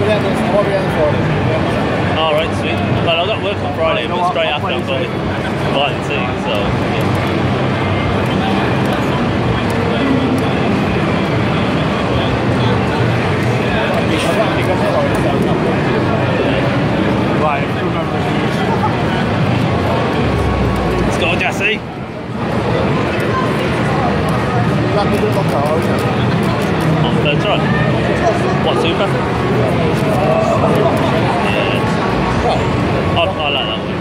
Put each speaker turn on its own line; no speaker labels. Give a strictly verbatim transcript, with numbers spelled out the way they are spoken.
the end of, I won't be on the Friday.
Alright, sweet. Well, I've got work on Friday,
Right,
but
no,
straight
I'll-
after
I'll
I'm
play
going
you
to Blight and Sea, so yeah.
Right, remember
Let's go, Jesse.
That was my car, isn't it?
On the third try. What, super? Yeah. I, I like that one.